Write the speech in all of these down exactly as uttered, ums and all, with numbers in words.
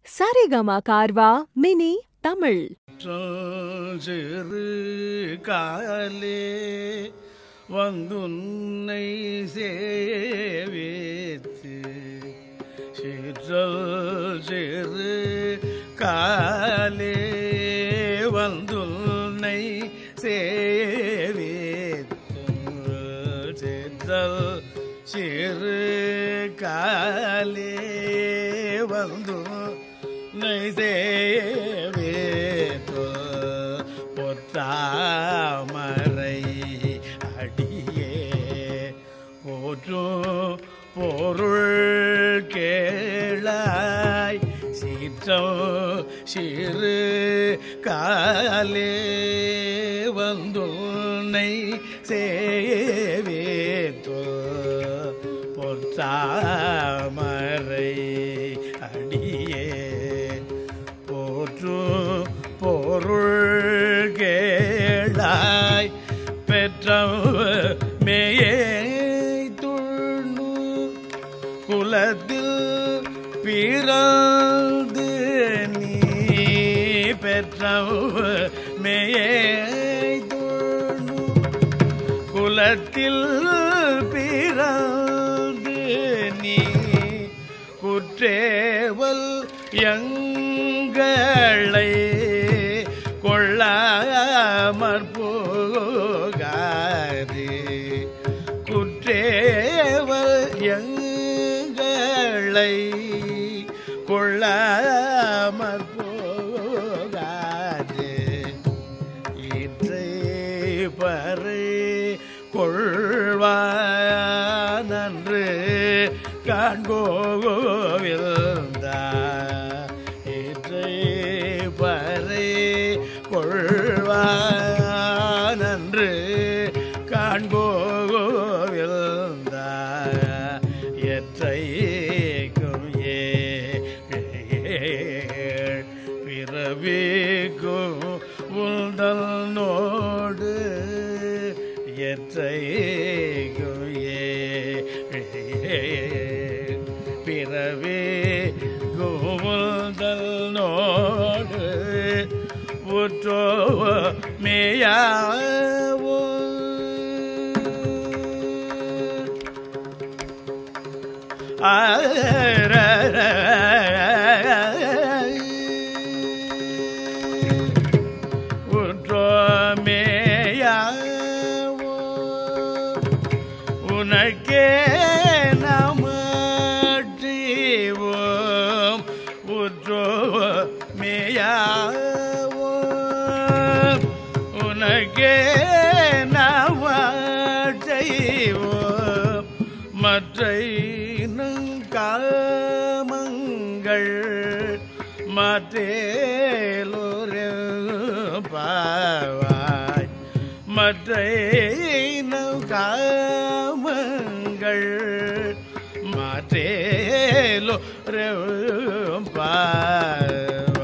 Saregama Carvaan mini Tamil. சிறு காலே வந்துன்னை சேவித்து சிற்றல் சிறு காலே வந்துன்னை சேவித்து சிற்றல் சிறு காலே வந்து சேவேதோ பொத்தாமரை அடியே போற்றும் பொருள் கேளாய் சீற்றம் சிறு காலே வந்துன்னை சேவேதோ பொத்தாமரை அடியே பொருள் கேளாய் பெற்றவர் மேயே துண்ணு குலத்தில் பிறந்து நீ பெற்றவர் மேயே துண்ணு குலத்தில் பிறந்து நீ குற்றேவல் எங்களை கொள்ளாமற் போகாது குற்றேவல் எங்களை கொள்ளாமற் போகாது இற்றை பறை கொள்வானன்று காண்கோவில்தா பறை கொள்வானன்று காண்போவில்தா எற்றைக்கும் ஏ பிறவிக்கும் உந்தல் நோடு எற்றைக்கும் ஏ பிறவி குமுதல் நோடு உற்றோ மேயாவோ உற்றோ மேயாவோ உனக்கே உனக்கே நாவோ மற்றை காமங்கள் மற்றேலோரே பாவாய் மற்றை காமங்கள் மற்றேலோ பாவாய்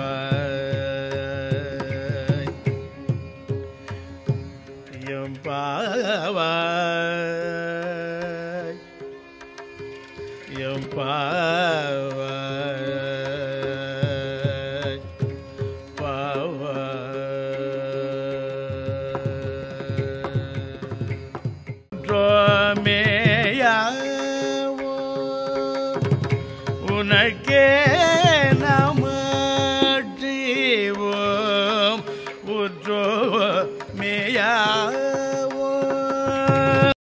பாவாய் எம் பாவாய் பாவாய் மேயாவோ உனக்கே நாம ஜீவோம் உற்றோ